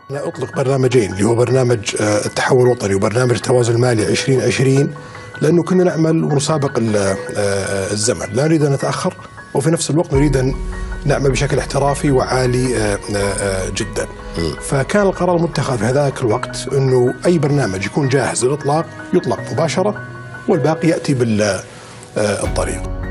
أنا أطلق برنامجين، اللي هو برنامج التحول الوطني وبرنامج التوازن المالي 2020، لأنه كنا نعمل ونسابق الزمن، لا نريد أن نتأخر وفي نفس الوقت نريد أن نعمل بشكل احترافي وعالي جدا. فكان القرار المتخذ في هذاك الوقت أنه أي برنامج يكون جاهز للإطلاق يطلق مباشرة والباقي يأتي بالطريق.